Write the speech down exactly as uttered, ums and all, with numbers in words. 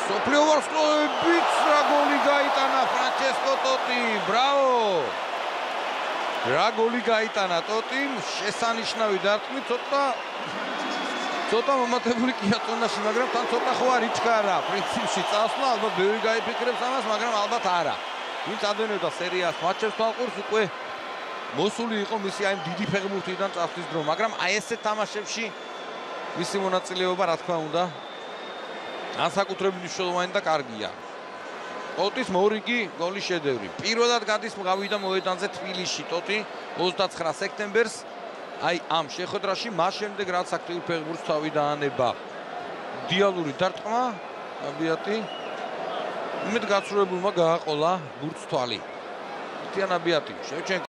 სოფლიო ვარსკვლავებიც რა გოლი გაიტანა ფრანჩესკო ტოტიმ, ბრავო! რა გოლი გაიტანა ტოტიმ, შესანიშნავი დარტყმით, ცოტა ცოტა მომატებული კი აწონაში, მაგრამ თან ცოტა ხო არ იჩქარა. პრინციპში წასვლა, ალბათ ბევრი გაიფიქრებს ამას, მაგრამ ალბათ არა. ვინც ადვენებდა სერიას მატჩებს თვალყურს, უკვე მოსული იყო მისი აი დიდი ფეხბურთიდან წასვლის დრო, მაგრამ აი ესეთ თამაშებში მისი მონაწილეობა რა თქმა უნდა განსაკუთრებით მნიშვნელოვანი და კარგია. ტოტის მორიგი გოლის შედევრი. პირველად გადის გავიდა მოედანზე თბილისში ტოტი ოცდაცხრა სექტემბერს. აი ამ შეხვედრაში მას შემდეგ რაც აქტიურ ფეხბურთს თავი დაანება. იდეალური დარტყმა, აბიატი. იმედ გაცრუებულმა გააყოლა ბურთს თვალი. თიანა აბიატი, შევჩენკო